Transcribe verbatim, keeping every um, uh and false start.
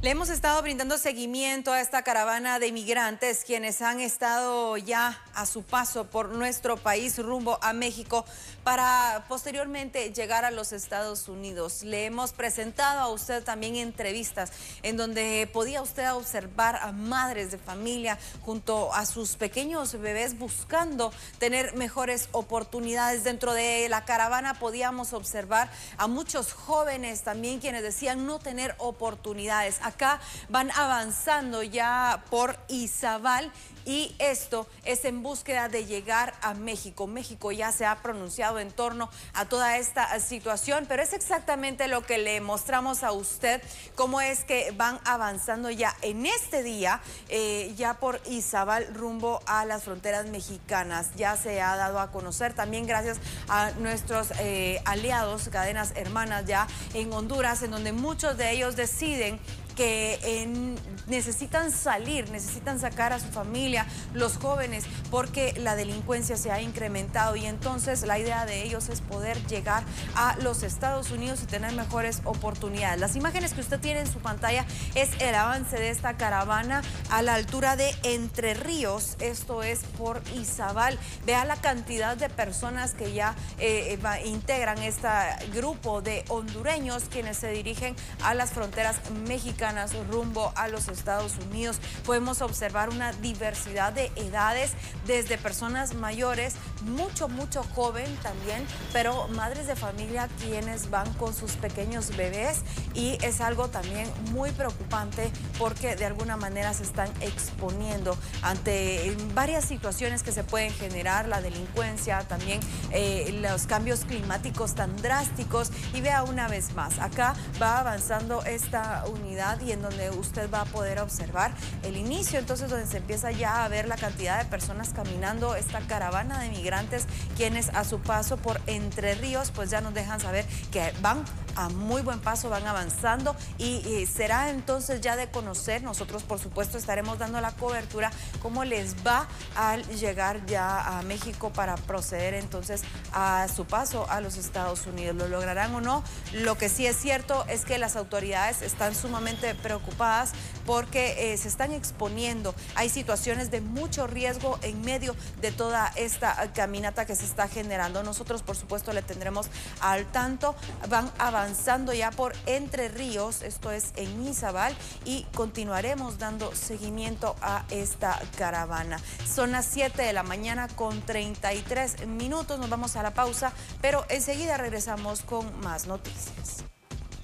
Le hemos estado brindando seguimiento a esta caravana de inmigrantes quienes han estado ya a su paso por nuestro país rumbo a México para posteriormente llegar a los Estados Unidos. Le hemos presentado a usted también entrevistas en donde podía usted observar a madres de familia junto a sus pequeños bebés buscando tener mejores oportunidades. Dentro de la caravana podíamos observar a muchos jóvenes también quienes decían no tener oportunidades. Acá van avanzando ya por Izabal y esto es en búsqueda de llegar a México. México ya se ha pronunciado en torno a toda esta situación, pero es exactamente lo que le mostramos a usted, cómo es que van avanzando ya en este día, eh, ya por Izabal rumbo a las fronteras mexicanas. Ya se ha dado a conocer también gracias a nuestros eh, aliados, cadenas hermanas ya en Honduras, en donde muchos de ellos deciden que eh, necesitan salir, necesitan sacar a su familia, los jóvenes, porque la delincuencia se ha incrementado y entonces la idea de ellos es poder llegar a los Estados Unidos y tener mejores oportunidades. Las imágenes que usted tiene en su pantalla es el avance de esta caravana a la altura de Entre Ríos, esto es por Izabal. Vea la cantidad de personas que ya eh, integran este grupo de hondureños quienes se dirigen a las fronteras mexicanas rumbo a los Estados Unidos. Podemos observar una diversidad de edades, desde personas mayores, mucho, mucho joven también, pero madres de familia quienes van con sus pequeños bebés, y es algo también muy preocupante porque de alguna manera se están exponiendo ante varias situaciones que se pueden generar, la delincuencia, también eh, los cambios climáticos tan drásticos. Y vea una vez más, acá va avanzando esta unidad y en donde usted va a poder observar el inicio, entonces donde se empieza ya a ver la cantidad de personas caminando, esta caravana de migrantes quienes a su paso por Entre Ríos pues ya nos dejan saber que van a muy buen paso, van avanzando y, y será entonces ya de conocer. Nosotros por supuesto estaremos dando la cobertura cómo les va al llegar ya a México para proceder entonces a su paso a los Estados Unidos. ¿Lo lograrán o no? Lo que sí es cierto es que las autoridades están sumamente preocupadas porque eh, se están exponiendo. Hay situaciones de mucho riesgo en medio de toda esta caminata que se está generando. Nosotros por supuesto le tendremos al tanto. Van avanzando ya por Entre Ríos, esto es en Izabal, y continuaremos dando seguimiento a esta caravana. Son las siete de la mañana con treinta y tres minutos. Nos vamos a la pausa, pero enseguida regresamos con más noticias.